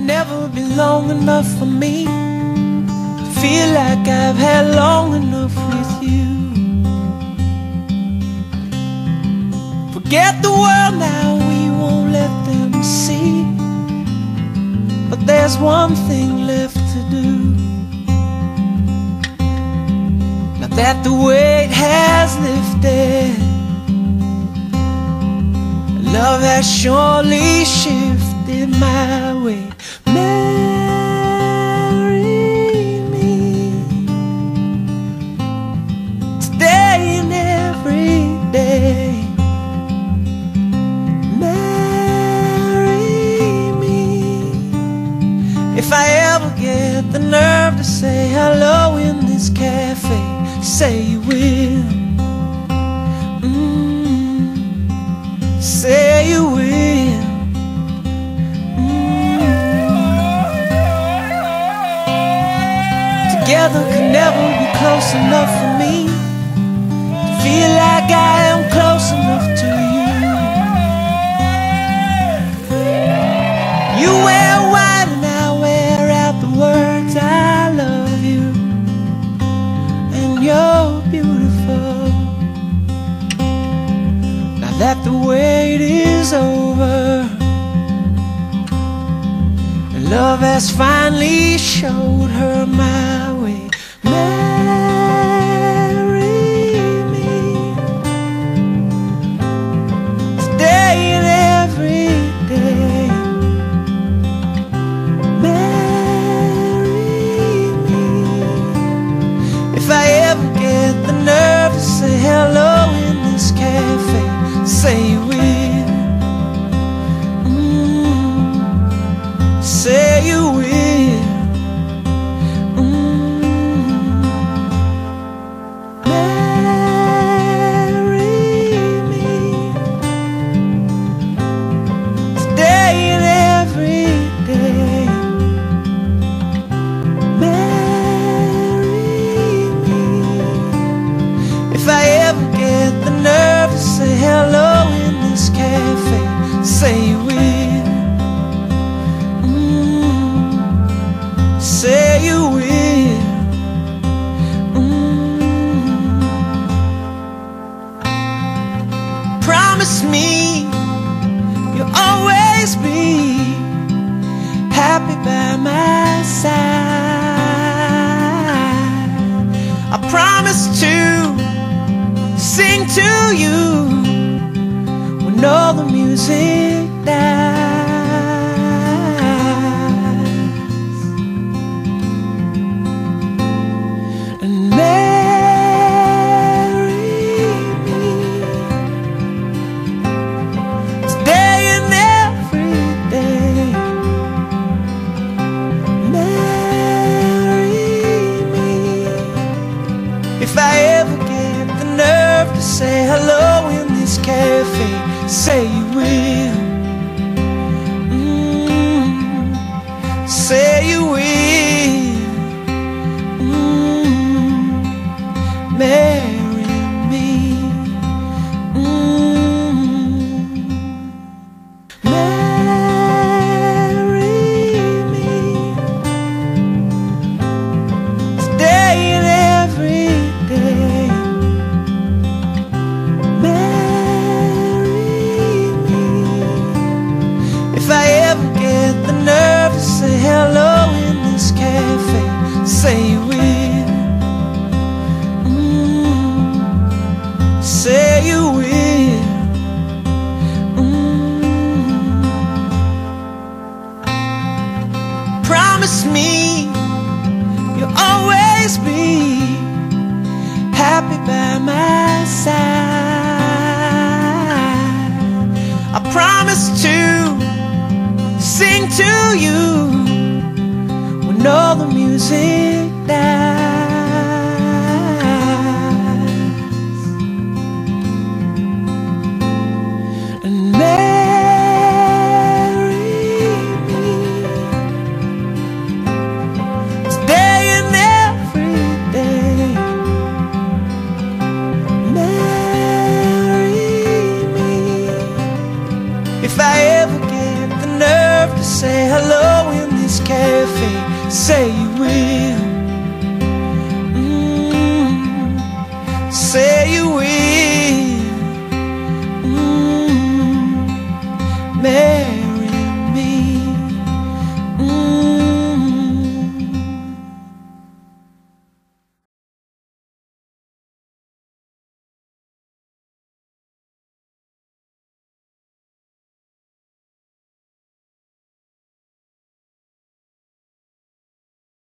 never be long enough for me to feel like I've had long enough with you. Forget the world now, we won't let them see. But there's one thing left to do. Now that the weight has lifted, love has surely shifted my way. Marry me today and every day. Marry me. If I ever get the nerve to say hello in this cafe, say you will. Say you will. Together could never be close enough for me to feel like I am close enough to you. You wear white and I wear out the words I love you, and you're beautiful. Now that the wait is over, and love has finally showed her my way. Marry me today and every day. Marry me. If I ever get the nerve to say hello in this cafe, say you will. Say you will. Marry me today and every day. Marry me. If I ever get the nerve to say hello in this cafe, say you will. Say you will. Promise me you'll always be happy by my side. I promise to sing to you when all the music dies. And marry me today and every day. Marry me. If I ever get the nerve to say hello in this cafe, say you will. Say you will. Marry me. Marry me today and every day. Marry me. If I ever get the nerve to say hello in this cafe, say you will. Say you will. Promise me you'll always be happy by my side. I promise to sing to you when all the music dies. And marry me today and every day. Marry me. If I ever get the nerve to say hello in the say